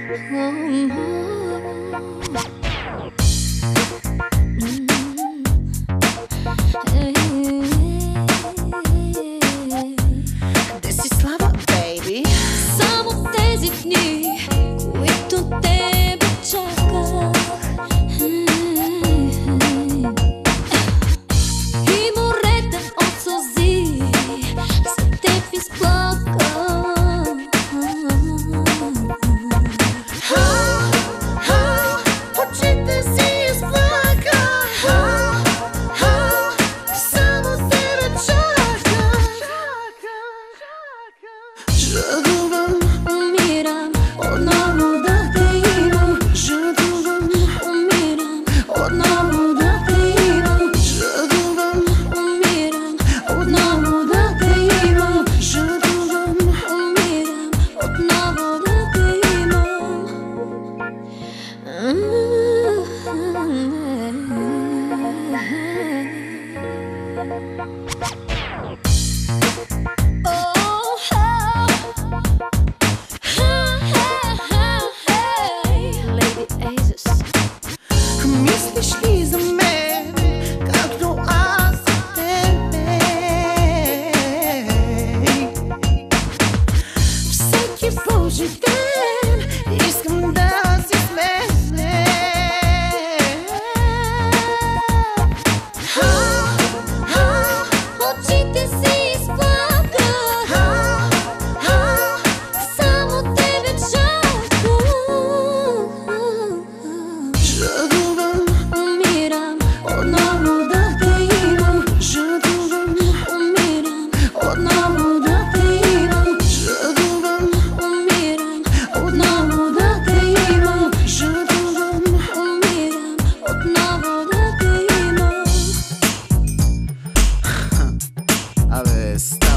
Само тези дни, които тебе чаках, и морета от сълзи за теб изплаках. Очите си изплаках, само тебе чаках. Жадувам, Умирам отново да те имам. жадувам, Умирам отново да те имам. жадувам, Умирам отново да те имам. жадувам. Умирам отново да те имам. Мислиш ли за мен, както аз за тебе? Всеки Божи ден искам да си с мене. Очите си изплаках, само тебе чаках. Жадувам, Умирам отново да те имам. жадувам, Умирам отново да те имам. жадувам, Умирам отново да те имам. жадувам. Умирам отново да те имам. Абе,